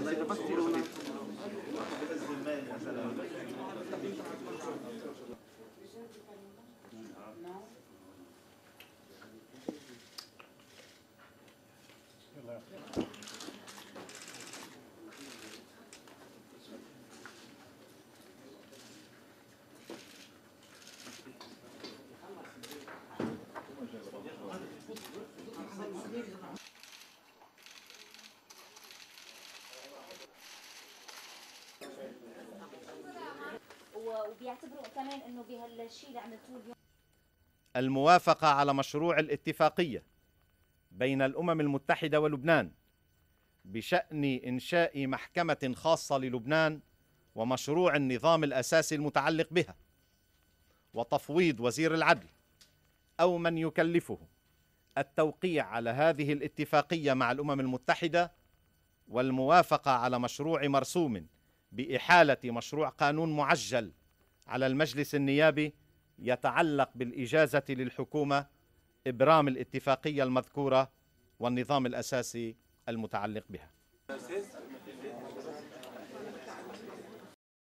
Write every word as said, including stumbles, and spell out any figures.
وبيعتبروا كمان انه بهالشيء اللي عملتوه اليوم الموافقة على مشروع الاتفاقية بين الأمم المتحدة ولبنان بشأن إنشاء محكمة خاصة للبنان ومشروع النظام الأساسي المتعلق بها، وتفويض وزير العدل أو من يكلفه التوقيع على هذه الاتفاقية مع الأمم المتحدة، والموافقة على مشروع مرسوم بإحالة مشروع قانون معجل على المجلس النيابي يتعلق بالإجازة للحكومة إبرام الاتفاقية المذكورة والنظام الأساسي المتعلق بها.